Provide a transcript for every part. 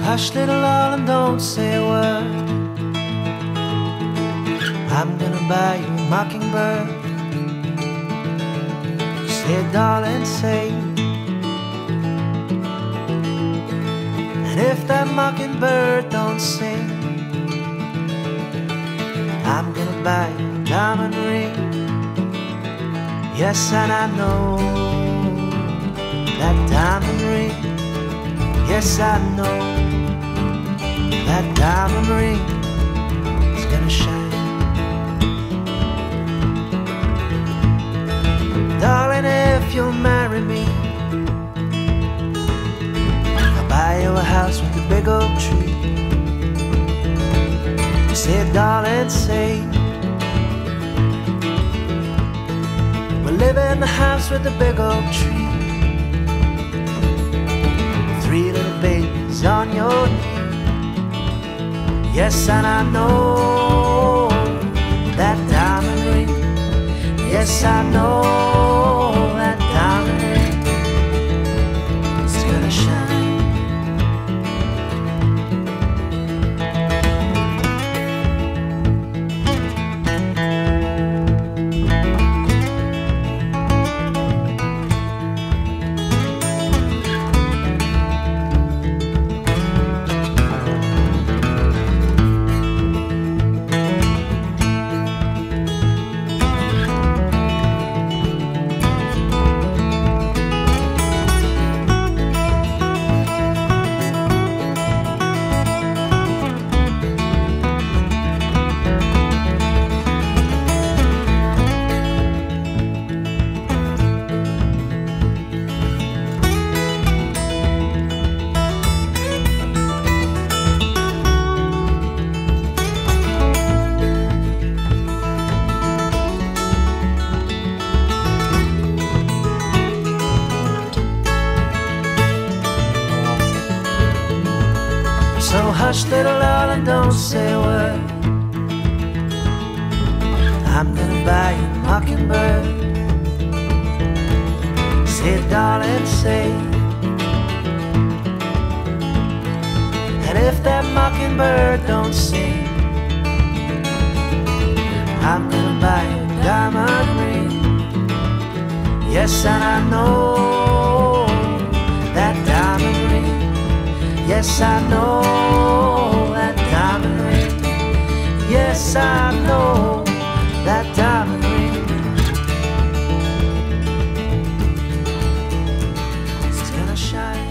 Hush, little darling, don't say a word. I'm gonna buy you a mockingbird. Say, darling, say. And if that mockingbird don't sing, I'm gonna buy you a diamond ring. Yes, and I know that diamond ring. Yes, I know that diamond ring is gonna shine. Darling, if you'll marry me, I'll buy you a house with a big oak tree. Say, darling, say, we'll live in the house with the big oak tree. 3 little babies on your knee. Yes, and I know that diamond ring. Yes, I know that diamond ring is gonna shine. So hush, little darling, don't say a word. I'm gonna buy you a mockingbird. Say, darling, say. And if that mockingbird don't sing, I'm gonna buy you a diamond ring. Yes, and I know that diamond ring. Yes, I know that diamond ring. Yes, I know that diamond ring is gonna shine.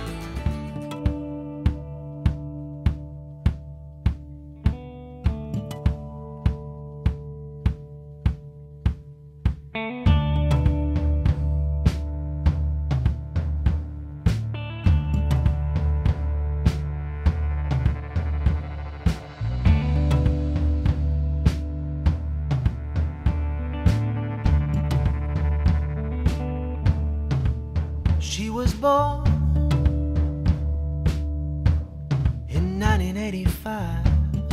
She was born in 1985.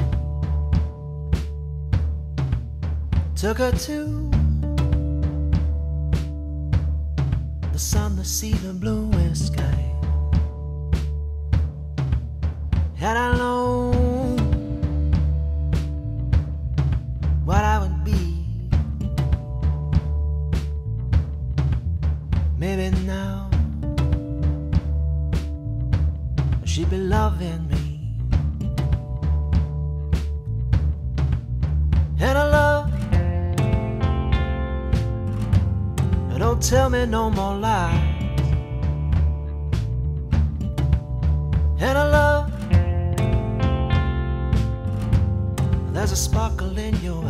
Took her to the sun to see the blue sky. And I know what I would be. Maybe now she'd be loving me. And I love, don't tell me no more lies. And I love, there's a sparkle in your